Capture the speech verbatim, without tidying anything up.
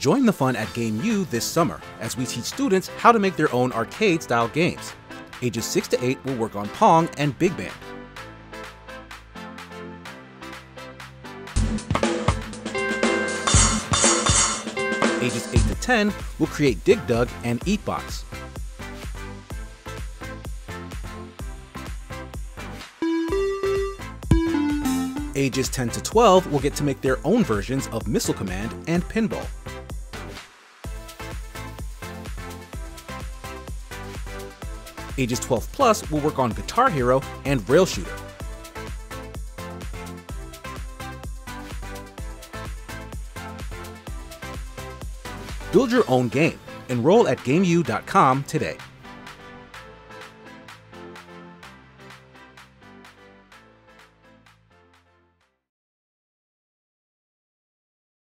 Join the fun at Game U this summer as we teach students how to make their own arcade-style games. Ages six to eight will work on Pong and Big Band. Ages eight to ten will create Dig Dug and Eatbox. Ages ten to twelve will get to make their own versions of Missile Command and Pinball. Ages twelve plus will work on Guitar Hero and Rail Shooter. Build your own game. Enroll at game u dot com today.